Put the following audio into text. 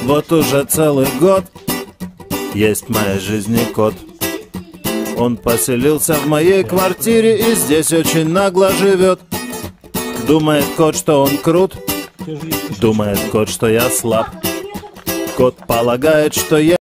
Вот уже целый год есть в моей жизни кот. Он поселился в моей квартире и здесь очень нагло живет. Думает кот, что он крут, думает кот, что я слаб. Кот полагает, что я